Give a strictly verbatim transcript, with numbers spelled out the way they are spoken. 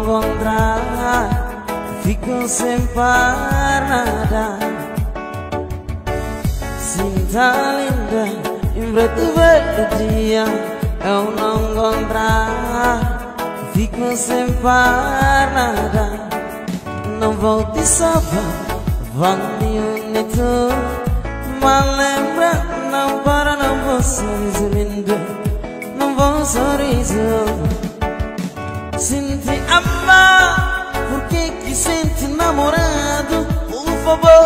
encontrar, fico sem nada. Cinta linda, em preto velho dia, eu não encontrar, fico sem nada. Não vou te salvar, vale unito, mas lembra, não para, não vou sorriso lindo, não vou sorriso. Sente amar, porque que sente namorado, por favor